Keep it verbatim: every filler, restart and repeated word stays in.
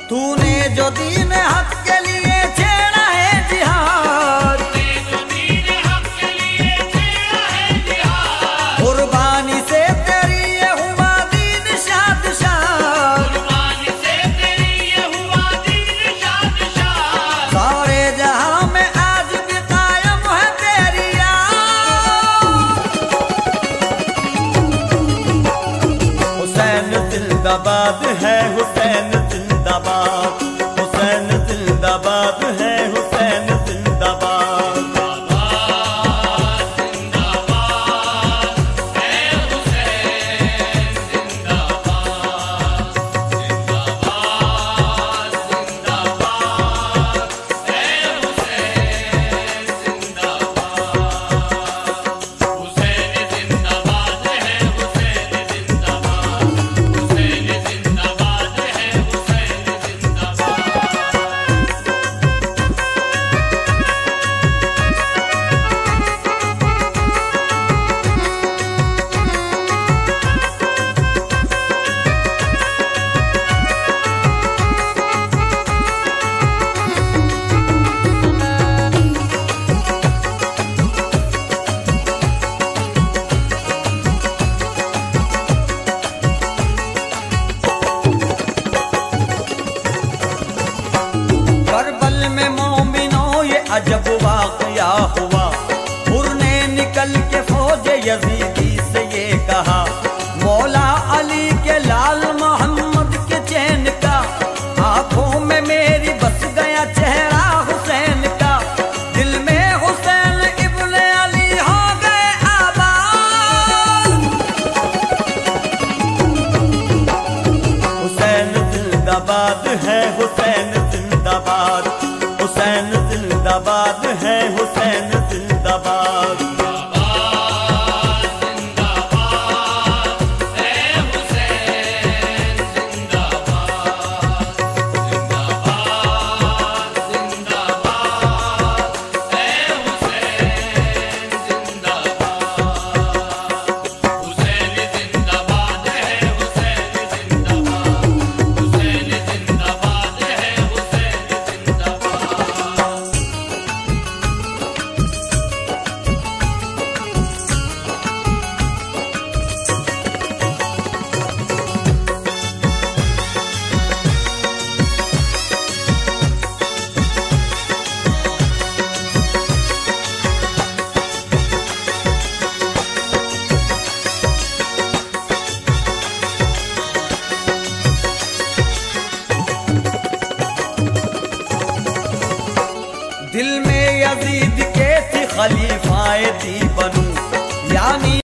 तूने जो दीन हक के लिए छेड़ा है जिहाद, कुर्बानी से तेरी ये हुआ दीन शाद शाद, सारे जहां में आज भी कायम है तेरी याद। हुसैन जिंदाबाद है, हुसैन जिंदाबाद, हुसैन जिंदाबाद है, हुसैन जिंदाबाद। अजब वाक़या हुआ, हुर ने निकल के फौज यजीदी से ये कहा, मौला अली के लाल मोहम्मद के चैन का, आंखों में मेरी बस गया चेहरा हुसैन का, दिल में हुसैन इब्ने अली हो गए आबाद। हुसैन जिंदाबाद है, हुसैन जिंदाबाद, हुसैन जिंदाबाद है, हुसैन जिंदाबाद। दिल में यजीद के थी खलीफाए दी बनू, यानी